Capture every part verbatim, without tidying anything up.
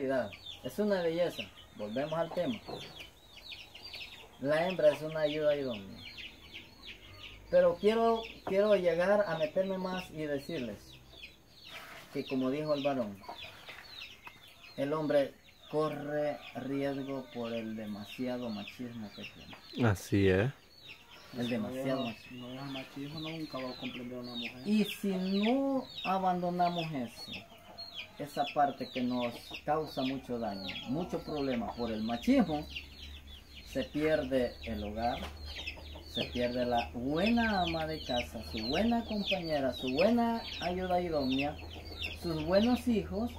sexualidad. Es una belleza. Volvemos al tema. La hembra es una ayuda idónea. Pero quiero, quiero llegar a meterme más y decirles que, como dijo el varón, el hombre corre riesgo por el demasiado machismo que tiene. Así es. El demasiado machismo. No es machismo, nunca va a comprender a una mujer. Y si no abandonamos eso, esa parte que nos causa mucho daño, mucho problema por el machismo, se pierde el hogar, se pierde la buena ama de casa, su buena compañera, su buena ayuda idónea, sus buenos hijos,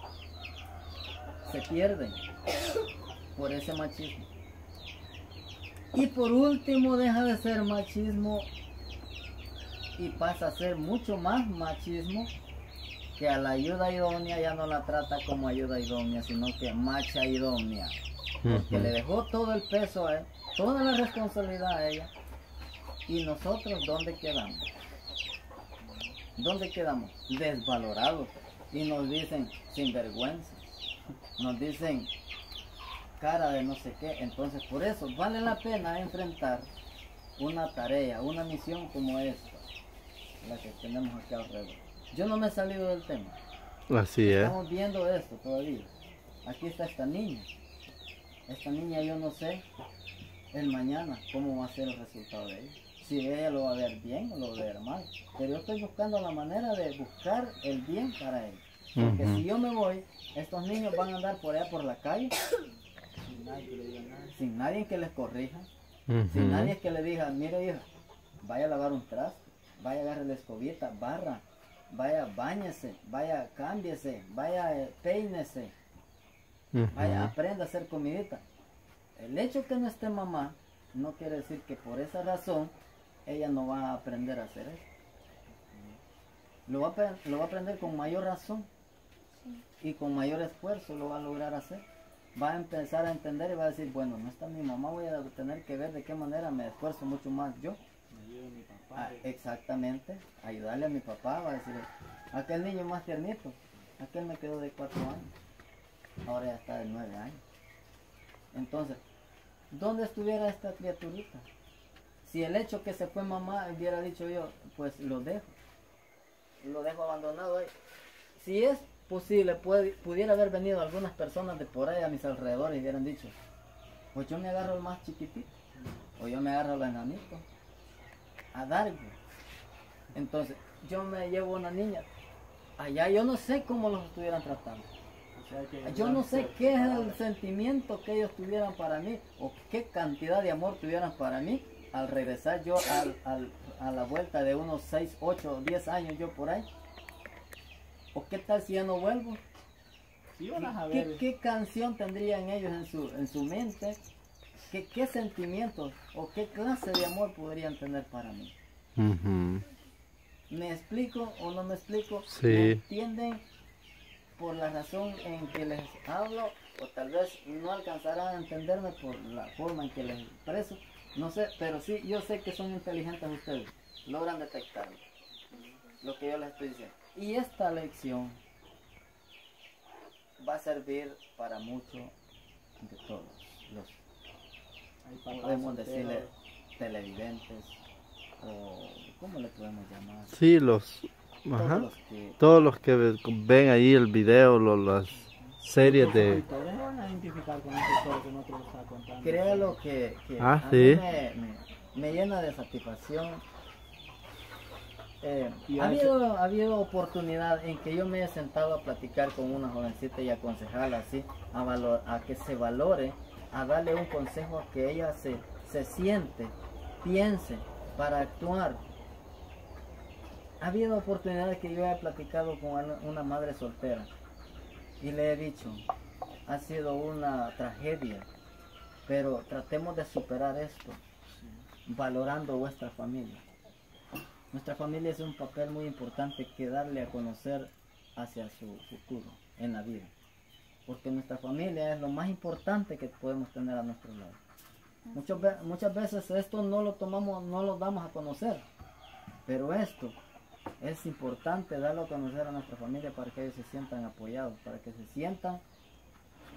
se pierden por ese machismo. Y por último deja de ser machismo y pasa a ser mucho más machismo, que a la ayuda idónea ya no la trata como ayuda idónea, sino que macha idónea. Porque Ujú. le dejó todo el peso a él, toda la responsabilidad a ella. ¿Y nosotros dónde quedamos? ¿Dónde quedamos? Desvalorados. Y nos dicen sinvergüenza. Nos dicen cara de no sé qué. Entonces por eso vale la pena enfrentar una tarea, una misión como esta, la que tenemos aquí alrededor. Yo no me he salido del tema. Así es. Estamos viendo esto todavía. Aquí está esta niña. Esta niña yo no sé el mañana cómo va a ser el resultado de ella. Si ella lo va a ver bien o lo va a ver mal. Pero yo estoy buscando la manera de buscar el bien para ella. Porque Ujú. si yo me voy, estos niños van a andar por allá por la calle Sin nadie que le diga nada. sin nadie que les corrija, Ujú. sin nadie que le diga, mire hija, vaya a lavar un traste, vaya a agarrar la escobita, barra, vaya báñese, vaya cámbiese, vaya eh, peínese, vaya Ujú. aprenda a hacer comidita. El hecho que no esté mamá no quiere decir que por esa razón ella no va a aprender a hacer eso. Lo va a, apre- lo va a aprender con mayor razón y con mayor esfuerzo lo va a lograr hacer. Va a empezar a entender y va a decir, bueno, no está mi mamá, voy a tener que ver de qué manera me esfuerzo mucho más yo. Me ayuda mi papá. Ah, exactamente, ayudarle a mi papá, va a decir, aquel niño más tiernito, aquel me quedó de cuatro años, ahora ya está de nueve años. Entonces, ¿dónde estuviera esta criaturita? Si el hecho que se fue mamá hubiera dicho yo, pues lo dejo, lo dejo abandonado ahí. Si es posible, puede- pudiera haber venido algunas personas de por ahí a mis alrededores y hubieran dicho, pues yo me agarro al más chiquitito, o yo me agarro al enanito, a dar. Entonces, yo me llevo una niña, allá yo no sé cómo los estuvieran tratando. O sea que Yo no sé qué es el sentimiento que ellos tuvieran para mí, o qué cantidad de amor tuvieran para mí, al regresar yo al, al- a la vuelta de unos seis, ocho, diez años yo por ahí. ¿O qué tal si ya no vuelvo? Sí, van a ¿Qué, saber. qué canción tendrían ellos en su, en su mente? ¿Qué, ¿Qué sentimientos o qué clase de amor podrían tener para mí? Ujú. ¿Me explico o no me explico? Sí. ¿Me entienden por la razón en que les hablo? O tal vez no alcanzarán a entenderme por la forma en que les expreso. No sé, pero sí, yo sé que son inteligentes ustedes. Logran detectarlo. Lo que yo les estoy diciendo. Y esta lección va a servir para mucho de todos los, Hay papás podemos solteros. decirle, televidentes, o ¿cómo le podemos llamar? Sí, los, Todos ajá, los que todos los que ve- ven ahí el video, lo- las series Los de... suscriptores van a identificar con esta historia que nosotros les está contando. créalo que, que Ah, a sí. mí me, me- me llena de satisfacción. Eh, Y ha, hay- habido, ha habido oportunidad en que yo me he sentado a platicar con una jovencita y aconsejarla así, a, valor, a que se valore, a darle un consejo a que ella se, se siente, piense para actuar. Ha habido oportunidades que yo he platicado con una- una madre soltera y le he dicho, ha sido una tragedia, pero tratemos de superar esto, valorando vuestra familia. Nuestra familia es un papel muy importante que darle a conocer hacia su futuro en la vida. Porque nuestra familia es lo más importante que podemos tener a nuestro lado. Muchas, ve- muchas veces esto no lo tomamos, no lo damos a conocer. Pero esto es importante darlo a conocer a nuestra familia para que ellos se sientan apoyados, para que se sientan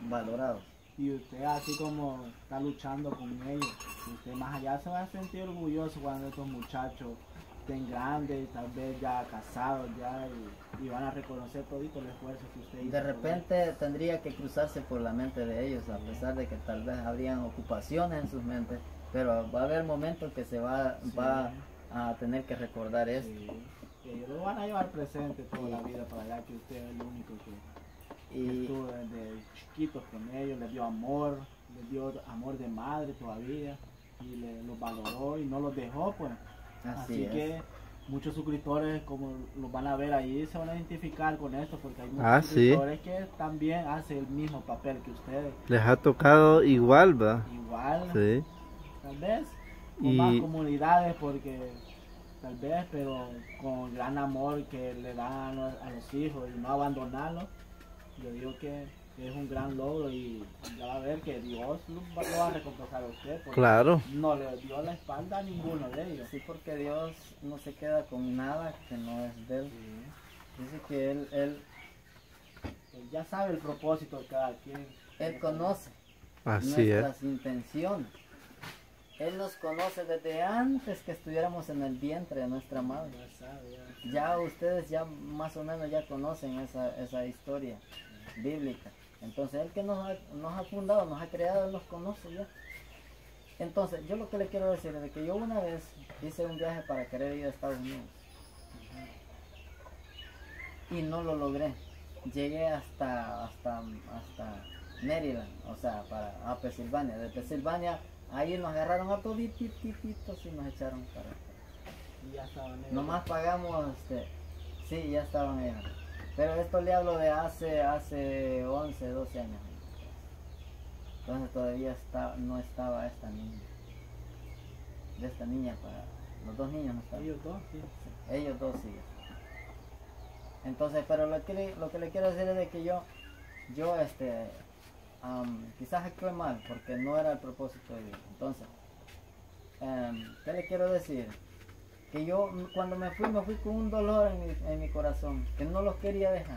valorados. Y usted así como está luchando con ellos, usted más allá se va a sentir orgulloso cuando estos muchachos estén grandes, tal vez ya casados ya y, y van a reconocer todito el esfuerzo que usted hizo. De repente tendría que cruzarse por la mente de ellos, a pesar de que tal vez habrían ocupaciones en sus mentes, pero va a haber momentos que se va, Sí. va a tener que recordar esto. Sí. Y ellos lo van a llevar presente toda la vida para allá, que usted es el único que Y estuvo desde chiquitos con ellos, les dio amor, les dio amor de madre todavía y le, los valoró y no los dejó pues. así, Así es. que muchos suscriptores como los van a ver ahí se van a identificar con esto porque hay muchos Ah, sí. suscriptores que también hacen el mismo papel que ustedes. Les ha tocado igual, va. Igual, Sí. tal vez, con Y- más comunidades porque tal vez, pero con gran amor que le dan a los, a los hijos y no abandonarlos. Yo digo que es un gran logro y ya va a ver que Dios lo va, lo va a recompensar a usted porque Claro. no le dio la espalda a ninguno de ellos. Sí, porque Dios no se queda con nada que no es de él. Dice que él, él, Él ya sabe el propósito de cada quien. él conoce Así es. nuestras intenciones. Él nos conoce desde antes que estuviéramos en el vientre de nuestra madre. Ya sabe, ya. Ya ustedes ya más o menos ya conocen esa, esa historia bíblica. Entonces el que nos ha, nos ha fundado, nos ha creado, Él nos conoce ya. Entonces yo lo que le quiero decir es de que yo una vez hice un viaje para querer ir a Estados Unidos y no lo logré. Llegué hasta hasta hasta Maryland, o sea, para a Pensilvania. De Pensilvania ahí nos agarraron a todititos y nos echaron para acá. Y ya estaban ellos. Nomás pagamos, este, sí, ya estaban ellos. Pero esto le hablo de hace, hace once, doce años. Entonces todavía está, no estaba esta niña. De esta niña para, los dos niños no estaban. Ellos dos, sí. Ellos dos sí. Entonces, pero lo que, le- lo que le quiero decir es de que yo, yo este, am, quizás actué mal porque no era el propósito de Dios. Entonces, em, ¿qué le quiero decir? Que yo mm, cuando me fui, me fui con un dolor en mi, en mi corazón, que no los quería dejar.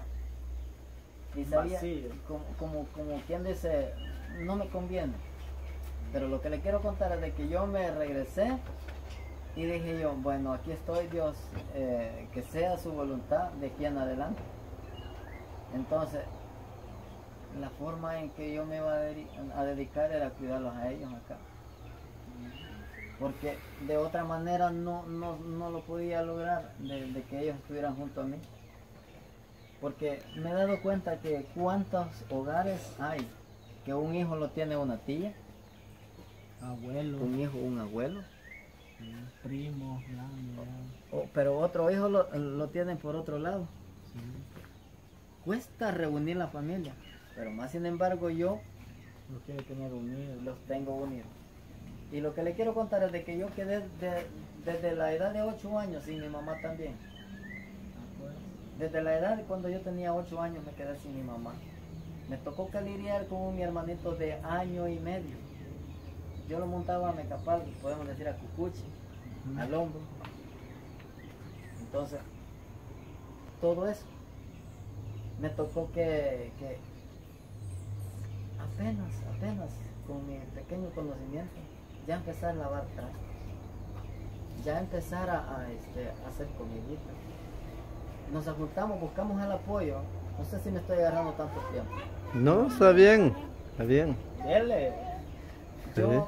Y sabía, Vacío. como, como, como quien dice, no me conviene. Pero lo que le quiero contar es de que yo me regresé y dije yo, bueno, aquí estoy Dios, eh, que sea su voluntad de aquí en adelante. Entonces, la forma en que yo me iba a, dedi- a dedicar era cuidarlos a ellos acá. Porque de otra manera no, no, no lo podía lograr de, de que ellos estuvieran junto a mí. Porque me he dado cuenta que cuántos hogares hay que un hijo lo tiene una tía, Abuelos, un hijo un abuelo, primos, grandes, o- pero otro hijo lo, lo tienen por otro lado. sí. Cuesta reunir la familia, pero más sin embargo yo Los quiere tener unidos. los tengo unidos. Y lo que le quiero contar es de que yo quedé de- desde la edad de ocho años sin mi mamá también. Ah, pues. Desde la edad de cuando yo tenía ocho años me quedé sin mi mamá. Me tocó que lidiar con mi hermanito de año y medio. Yo lo montaba a Mecapal, podemos decir a Cucuchi, Ujú. al hombro. Entonces, todo eso. Me tocó que, que apenas, apenas, con mi pequeño conocimiento, ya empezar a lavar trastes. Ya empezar a, a, este, a hacer comidita. Nos juntamos, buscamos el apoyo. No sé si me estoy agarrando tanto tiempo. No, está bien. Está bien. Dele. Yo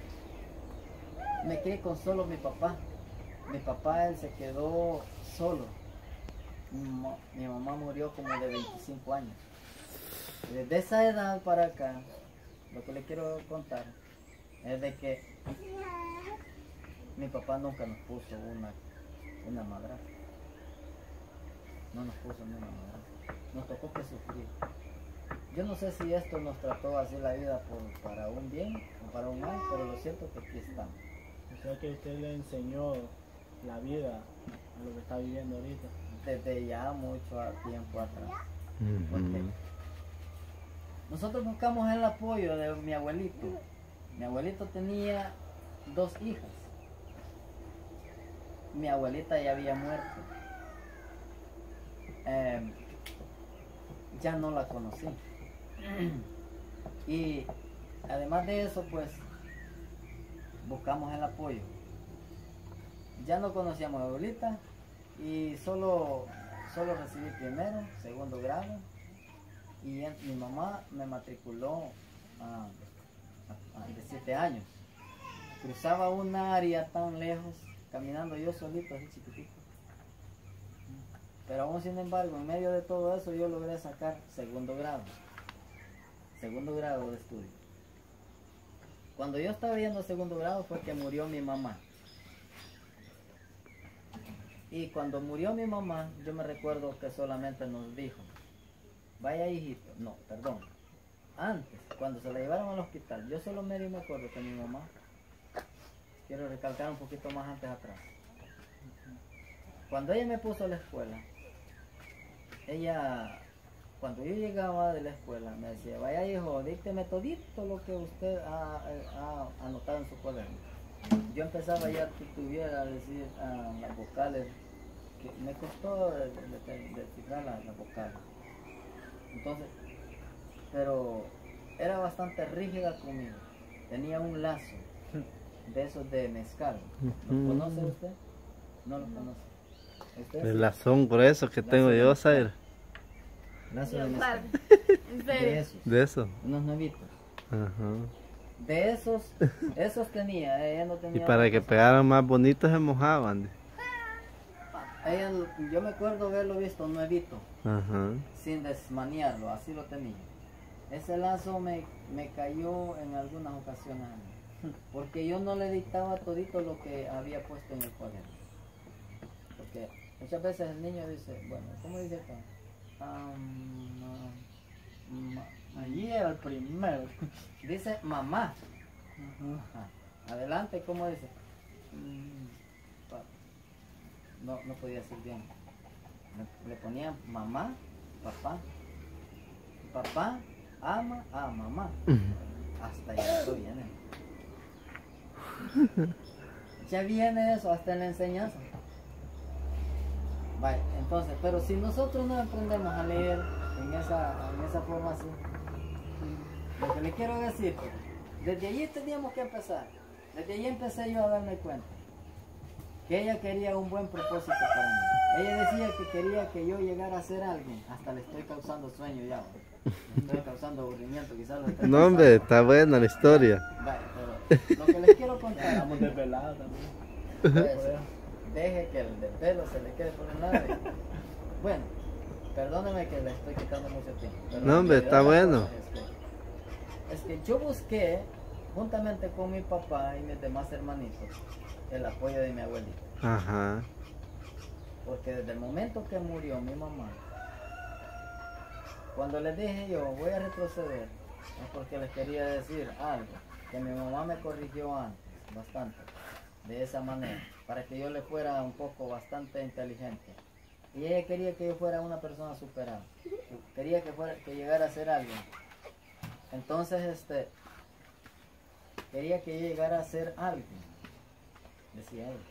me quedé con solo mi papá. Mi papá, él se quedó solo. Mi, ma- mi mamá murió como de veinticinco años. Y desde esa edad para acá, lo que le quiero contar es de que mi papá nunca nos puso una, una madrastra. No nos puso ni una madrastra. Nos tocó que sufrir. Yo no sé si esto nos trató así la vida por, para un bien o para un mal, pero lo cierto es que aquí estamos. O sea que usted le enseñó la vida a lo que está viviendo ahorita. Desde ya mucho a- tiempo atrás. Porque Ujú. nosotros buscamos el apoyo de mi abuelito. Mi abuelito tenía dos hijas. Mi abuelita ya había muerto. Eh, ya no la conocí. Y además de eso, pues, buscamos el apoyo. Ya no conocíamos a abuelita y solo, solo recibí primero, segundo grado. Y en- mi mamá me matriculó a, a- a- de siete años. Cruzaba un área tan lejos, caminando yo solito, así chiquitito. Pero aún sin embargo, en medio de todo eso, yo logré sacar segundo grado. Segundo grado de estudio. Cuando yo estaba yendo a segundo grado fue que murió mi mamá. Y cuando murió mi mamá, yo me recuerdo que solamente nos dijo, vaya hijito, no, perdón, antes, cuando se la llevaron al hospital, yo solo medio me acuerdo que mi mamá, quiero recalcar un poquito más antes atrás, cuando ella me puso a la escuela, ella, cuando yo llegaba de la escuela, me decía, vaya hijo, dícteme todito lo que usted ha, ha anotado en su cuaderno. Yo empezaba ya a titubear a decir ah, las vocales, que me costó descifrar las, las vocales. Entonces, pero era bastante rígida conmigo. Tenía un lazo de esos de mezcal. ¿Los conoce usted? No los conoce. ¿Usted El sí? lazón grueso que tengo Lazo de yo, mezcal. Zaire. Lazo de mezcal. En De serio. esos. De eso. Unos nuevitos. Ajá. De esos, esos tenía. Ella no Y tenía. para otra que cosa. pegaran más bonitos se mojaban. Ella, yo me acuerdo haberlo visto nuevito, Ajá. sin desmanearlo, así lo tenía. Ese lazo me, me cayó en algunas ocasiones a mí, porque yo no le dictaba todito lo que había puesto en el cuaderno. Porque muchas veces el niño dice, bueno, ¿cómo dice acá? Um, ma- ma- Allí era el primero. dice mamá. Ujú. Ajá. Adelante, ¿cómo dice? Mm, pa- No, no podía decir bien. Le, le ponía mamá, papá. Papá ama a mamá. Hasta allá eso viene. Ya viene eso hasta en la enseñanza. Vale, entonces, pero si nosotros no aprendemos a leer en esa, en esa forma así, lo que le quiero decir, desde allí teníamos que empezar. Desde allí empecé yo a darme cuenta que ella quería un buen propósito para mí. Ella decía que quería que yo llegara a ser alguien. Hasta le estoy causando sueño ya. Le estoy causando aburrimiento, quizás lo estoy No, hombre, causando. está buena la historia. Vale, pero lo que les quiero contar, Estamos desvelados también. pues, deje que el de pelo se le quede por un lado. y- Bueno, perdóneme que le estoy quitando mucho tiempo. pero No, hombre, en está realidad la bueno. cosa Es que, es que yo busqué, juntamente con mi papá y mis demás hermanitos, el apoyo de mi abuelita. Ajá. Porque desde el momento que murió mi mamá, cuando les dije yo voy a retroceder, es porque les quería decir algo, que mi mamá me corrigió antes, bastante, de esa manera, para que yo le fuera un poco bastante inteligente. Y ella quería que yo fuera una persona superada, quería que, fuera, que llegara a ser alguien. Entonces, este, quería que yo llegara a ser alguien, decía ella.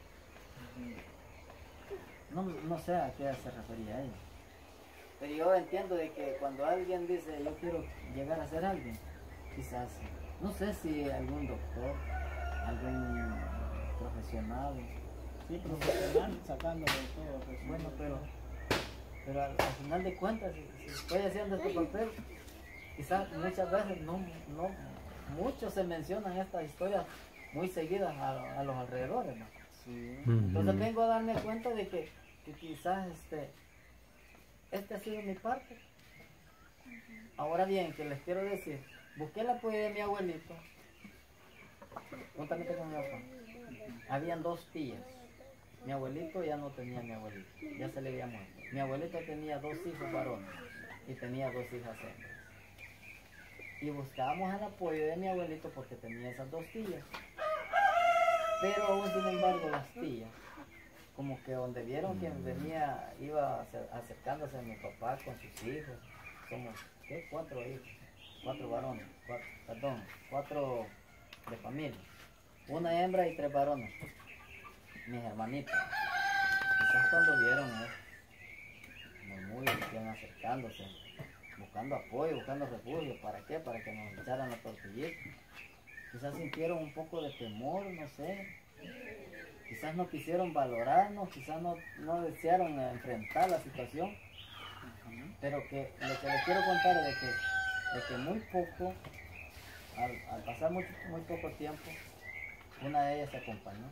No, no sé a qué se refería ella. Pero yo entiendo de que cuando alguien dice yo quiero llegar a ser alguien, quizás, no sé si algún doctor, algún profesional, Sí, profesional, sacando de todo. pues, bueno, pero, pero al, al final de cuentas, si, si estoy haciendo este papel, quizás muchas veces no, no, muchos se mencionan estas historias muy seguidas a, a los alrededores, ¿no? Sí. Entonces Ujú. vengo a darme cuenta de que, que quizás este, este ha sido mi parte. Ahora bien, que les quiero decir, busqué el apoyo de mi abuelito, juntamente con mi papá. Habían dos tías. Mi abuelito ya no tenía mi abuelito, ya se le había muerto. Mi abuelito tenía dos hijos varones y tenía dos hijas hembras. Y buscábamos el apoyo de mi abuelito porque tenía esas dos tías. Pero aún sin embargo las tías, como que donde vieron que venía, iba acer- acercándose a mi papá con sus hijos, somos, ¿qué? Cuatro hijos, cuatro varones, cuatro, perdón, cuatro de familia, una hembra y tres varones, mis hermanitos. Quizás cuando vieron eso, murmullos que iban acercándose, buscando apoyo, buscando refugio. ¿Para qué? Para que nos echaran la tortillita. Quizás sintieron un poco de temor, no sé. Quizás no quisieron valorarnos, quizás no, no desearon enfrentar la situación. Pero que lo que les quiero contar es de que, de que muy poco, al, al pasar muy, muy poco tiempo, una de ellas se acompañó.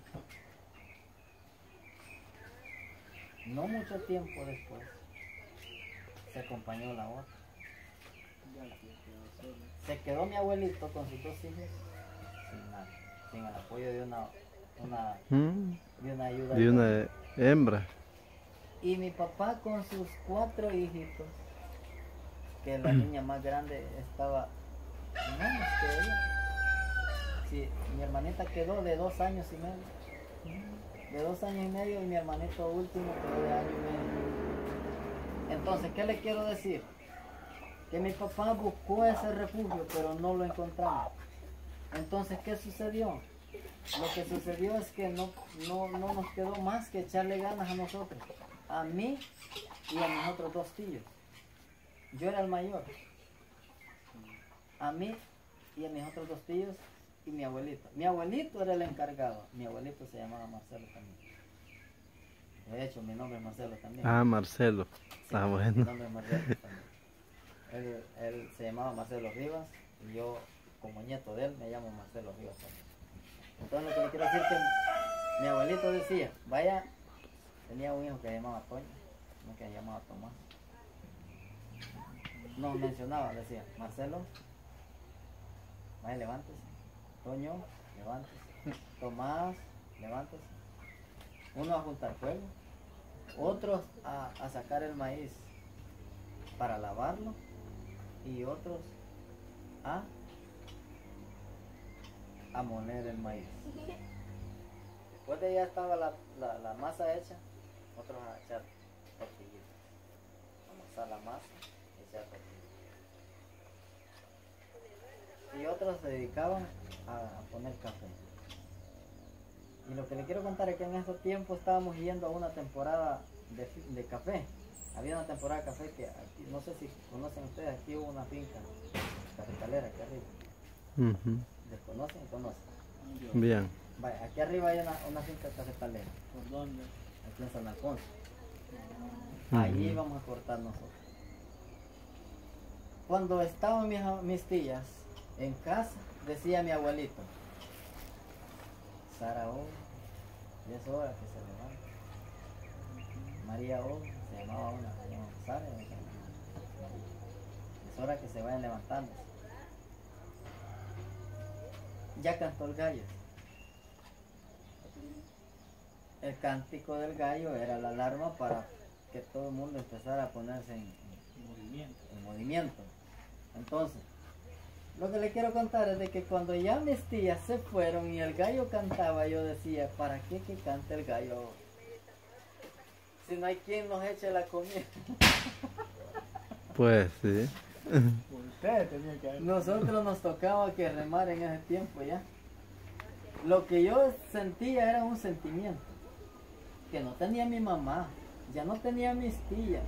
No mucho tiempo después, se acompañó la otra. Se quedó mi abuelito con sus dos hijos sin nada, sin el apoyo de una, una, Mm, de una ayuda. de una hembra. Y mi papá con sus cuatro hijitos, que la niña más grande estaba menos que ella. Sí, mi hermanita quedó de dos años y medio. De dos años y medio y mi hermanito último quedó de año y medio. Entonces, ¿qué le quiero decir? Que mi papá buscó ese refugio, pero no lo encontramos. Entonces, ¿qué sucedió? Lo que sucedió es que no, no, no nos quedó más que echarle ganas a nosotros, a mí y a mis otros dos tíos. Yo era el mayor. A mí y a mis otros dos tíos y mi abuelito. Mi abuelito era el encargado. Mi abuelito se llamaba Marcelo también. De hecho, mi nombre es Marcelo también. Ah, Marcelo. Está Mi bueno. nombre es Marcelo también. Él, él se llamaba Marcelo Rivas y yo, como nieto de él, me llamo Marcelo Rivas también. Entonces, lo que le quiero decir es que mi abuelito decía, vaya, tenía un hijo que se llamaba Toño, uno que se llamaba Tomás. Nos mencionaba, decía, Marcelo, vaya, levántese. Toño, levántese. Tomás, levántese. Uno a juntar fuego, otros a, a sacar el maíz para lavarlo y otros a, a moler el maíz. Después de ya estaba la, la, la masa hecha, otros a echar tortillitas. Amasar la masa y echar tortillitas. Y otros se dedicaban a, a poner café. Y lo que le quiero contar es que en esos tiempos estábamos yendo a una temporada de, de café. Había una temporada de café que aquí, no sé si conocen ustedes, aquí hubo una finca cafetalera aquí arriba. Ujú. ¿Desconocen o conocen? Bien. Vaya, aquí arriba hay una, una finca cafetalera, ¿Por dónde? aquí en San Alfonso. Ujú. Allí íbamos a cortar nosotros. Cuando estaban mis, mis tías en casa, decía mi abuelito, Sara hoy, ya es hora que se levante. María hoy, se llamaba una, se llamaba Sara, se llamaba María. Es hora que se vayan levantando. Ya cantó el gallo. El cántico del gallo era la alarma para que todo el mundo empezara a ponerse en, en, Movimiento. en movimiento. Entonces, lo que le quiero contar es de que cuando ya mis tías se fueron y el gallo cantaba, yo decía, ¿para qué que cante el gallo? Si no hay quien nos eche la comida. Pues sí. Ustedes tenían que haber. Nosotros nos tocaba que remar en ese tiempo ya. Lo que yo sentía era un sentimiento. Que no tenía mi mamá, ya no tenía mis tías.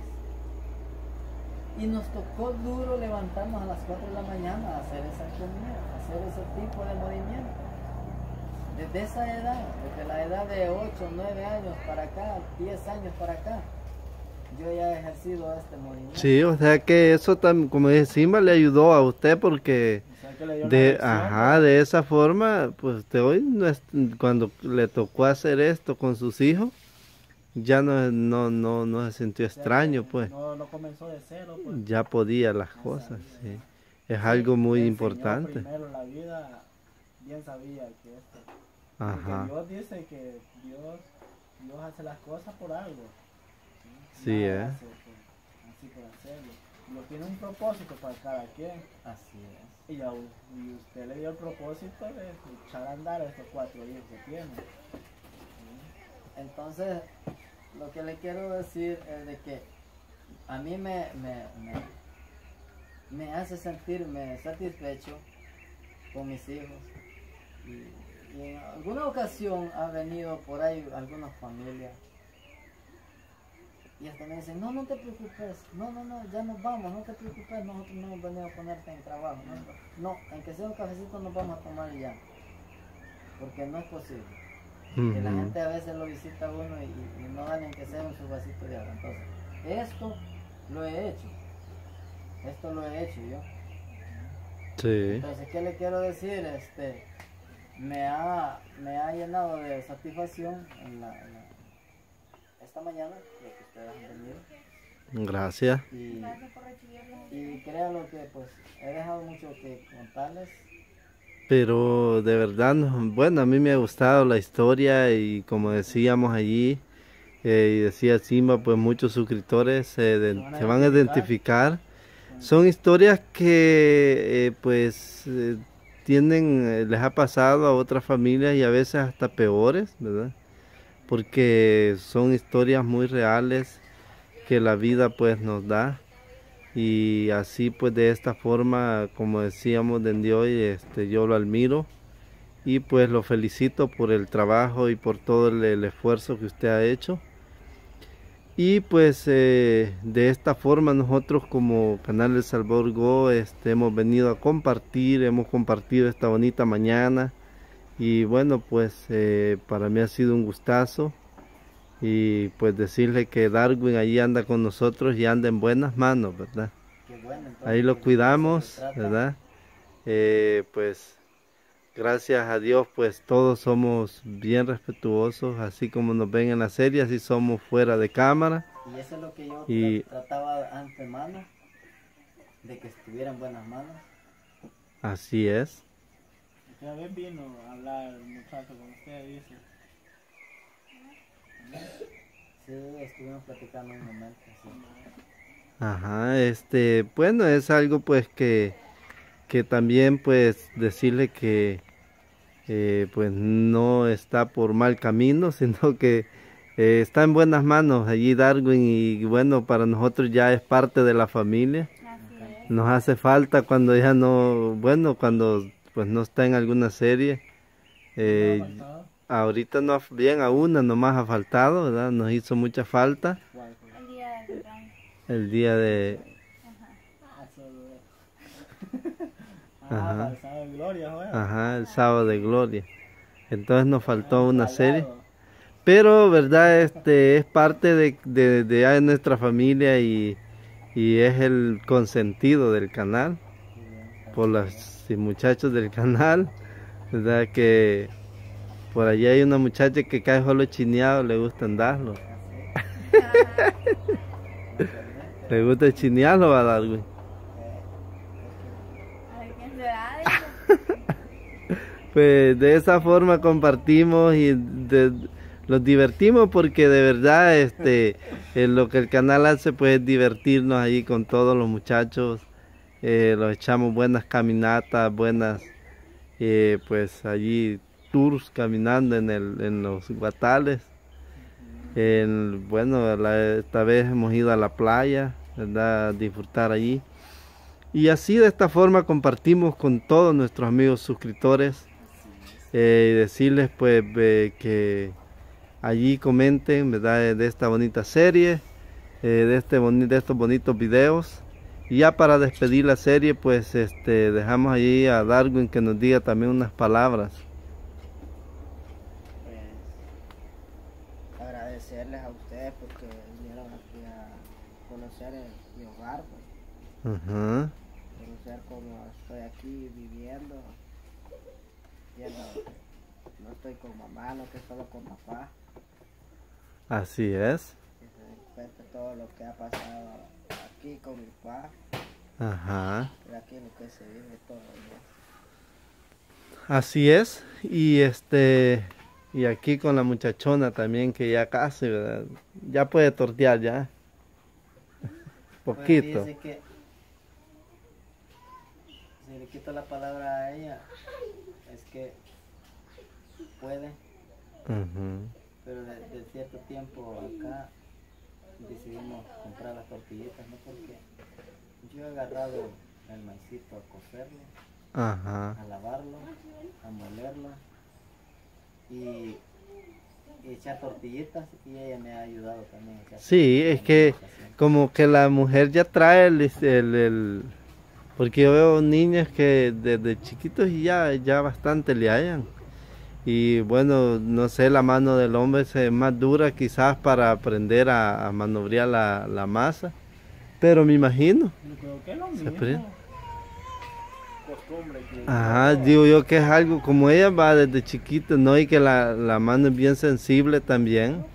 Y nos tocó duro levantarnos a las cuatro de la mañana a hacer esa comida, a hacer ese tipo de movimiento. Desde esa edad, desde la edad de ocho, nueve años para acá, diez años para acá, yo ya he ejercido este movimiento. Sí, o sea que eso también, como dice Simba, le ayudó a usted porque O sea, que le dio de, una lección, ajá, de esa forma, pues usted hoy no es- cuando le tocó hacer esto con sus hijos, ya no, no, no, no se sintió o sea, extraño, que pues. No, no comenzó de cero, pues. Ya podía las Ya cosas, sabía, sí. Es algo muy Le enseñó importante. Primero la vida, bien sabía que esto. Ajá. Porque Dios dice que Dios, Dios hace las cosas por algo. Sí, Nada eh. hace por- así por hacerlo. Dios tiene un propósito para cada quien. Así es. Y, ya, y usted le dio el propósito de echar a andar a estos cuatro hijos que tiene. Entonces, lo que le quiero decir es de que a mí me, me, me, me hace sentirme satisfecho con mis hijos. Y, y en alguna ocasión ha venido por ahí algunas familias Y hasta me dicen, no, no te preocupes, no, no, no, ya nos vamos, no te preocupes, nosotros no hemos venido a ponerte en trabajo. No, no, aunque sea un cafecito nos vamos a tomar ya, porque no es posible. Que la Ujú. gente a veces lo visita a uno y, y no dan en que sea un su vasito de agua. Entonces, esto lo he hecho, esto lo he hecho yo. Sí. Entonces, ¿qué le quiero decir? Este, me ha, me ha llenado de satisfacción en la, en la- esta mañana, lo que ustedes han venido. Gracias. Y, y créanlo que pues he dejado mucho que contarles. Pero de verdad, no- bueno, a mí me ha gustado la historia y como decíamos allí, eh, y decía Simba, pues muchos suscriptores se, de- Se van a se van a identificar. identificar. Son historias que eh, pues eh, tienen, eh, les ha pasado a otras familias y a veces hasta peores, ¿verdad? Porque son historias muy reales que la vida pues nos da. Y así pues de esta forma, como decíamos desde hoy, este, yo lo admiro y pues lo felicito por el trabajo y por todo el, el esfuerzo que usted ha hecho. Y pues eh, de esta forma nosotros como Canal El Salvador Go este, hemos venido a compartir, hemos compartido esta bonita mañana. Y bueno, pues eh, para mí ha sido un gustazo. Y pues decirle que Darwin allí anda con nosotros y anda en buenas manos, ¿verdad? Qué bueno, entonces, Ahí lo pues, de eso cuidamos, se trata. ¿verdad? Eh, pues gracias a Dios, pues todos somos bien respetuosos, así como nos ven en la serie, así somos fuera de cámara. Y eso es lo que yo Y- tra- trataba antemano, de que estuviera en buenas manos. Así es. Una vez vino a hablar un muchacho con usted, dice. Sí, estuvimos platicando un momento, sí. Ajá, este, bueno, es algo pues que, que también pues decirle que eh, pues no está por mal camino, sino que eh, está en buenas manos allí Darwin y bueno, para nosotros ya es parte de la familia. Así es. Nos hace falta cuando ya no, bueno, cuando pues no está en alguna serie. Eh, ¿No ha faltado? ahorita no, ha- bien a una nomás ha faltado, ¿verdad? Nos hizo mucha falta ¿Cuál fue? El día del cumpleaños. el día de, Ah, solo. Ah, Ajá. para el sábado de gloria, joder. ajá, el sábado de gloria. Entonces nos faltó Ah, una fallado. serie. Pero, ¿verdad? Este es parte de, de, de ya de nuestra familia y, y es el consentido del canal por los muchachos del canal, ¿verdad? Que por allí hay una muchacha que cae solo chineado, le gusta andarlo. Le gusta chinearlo a Darwin. A ver quién será. Dice. Pues de esa forma compartimos y de- los divertimos porque de verdad este eh, lo que el canal hace pues es divertirnos allí con todos los muchachos, eh, los echamos buenas caminatas, buenas eh, pues allí tours caminando en el en los guatales. En- bueno, la- esta vez hemos ido a la playa, ¿verdad? A disfrutar allí. Y así de esta forma compartimos con todos nuestros amigos suscriptores. Eh, y decirles pues eh, que allí comenten, ¿verdad? De, de esta bonita serie, eh, de, este boni- de estos bonitos videos. Y ya para despedir la serie pues este dejamos allí a Darwin que nos diga también unas palabras. Pues agradecerles a ustedes porque vinieron aquí a conocer el- mi hogar, pues, Ajá. conocer cómo estoy aquí viviendo, viendo, no estoy con mamá, no que solo con papá, Así es. que se den cuenta todo lo que ha pasado aquí con mi papá, Ajá. y aquí lo que se vive todos los días. Así es. Y este y aquí con la muchachona también que ya casi, ¿verdad? Ya puede tortear ya. Pues Poquito. fíjese que si le quito la palabra a ella, es que puede, Ujú. pero de, de cierto tiempo acá decidimos comprar las tortillitas, ¿no? Porque yo he agarrado el maicito a cocerlo, Ajá. a lavarlo, a molerlo y y echar tortillitas y ella me ha ayudado también a echar Sí, es que tortillitas, como que la mujer ya trae el, el, el- porque yo veo niños que desde chiquitos y ya, ya bastante le hallan. Y bueno, no sé, la mano del hombre es más dura quizás para aprender a, a manobrear la, la masa. Pero me imagino. Yo creo que es lo Se mismo. aprende. Costumbre que... Ajá, digo yo que es algo como ella va desde chiquita, ¿no? Y que la, la mano es bien sensible también.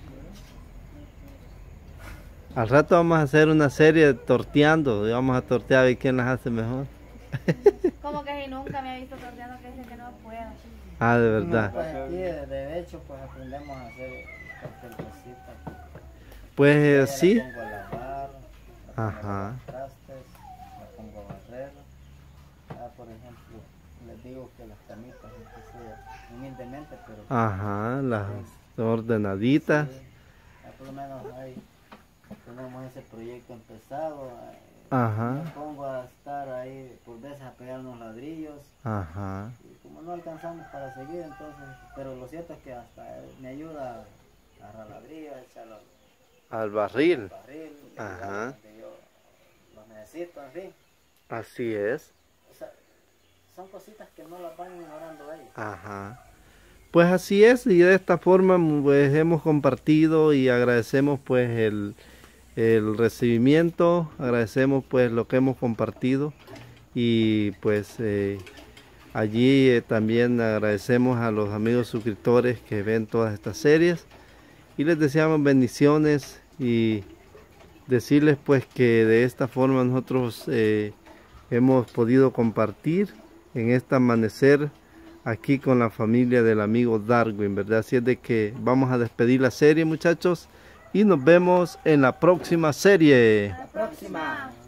Al rato vamos a hacer una serie de torteando y vamos a tortear a ver quién las hace mejor. Como que si nunca me ha visto torteando que dice que no puedo. Ah, de verdad. pues aquí de, de hecho pues aprendemos a hacer tortillitas. Pues Ya eh, la sí. pongo a lavar, la pongo Ajá. a los trastes, la pongo a barrer. Ah, por ejemplo, les digo que las camitas, aunque sea humildemente, pero Ajá, las ordenaditas. sí, ah, por lo menos ahí tenemos ese proyecto empezado. ah, Ajá. Me pongo a estar ahí por veces a pegar unos ladrillos. Ajá. Y como no alcanzamos para seguir, entonces, pero lo cierto es que hasta él me ayuda a agarrar ladrillos, a echarlo Al barril. al barril, Ajá. donde yo los necesito, en fin. Así es. O sea, son cositas que no las van ignorando ellos. Ajá. Pues así es, y de esta forma pues hemos compartido y agradecemos pues el, el recibimiento, agradecemos pues lo que hemos compartido y pues eh, allí eh, también agradecemos a los amigos suscriptores que ven todas estas series y les deseamos bendiciones y decirles pues que de esta forma nosotros eh, hemos podido compartir en este amanecer aquí con la familia del amigo Darwin, ¿verdad? Así es de que vamos a despedir la serie, muchachos, y nos vemos en la próxima serie. Hasta la próxima.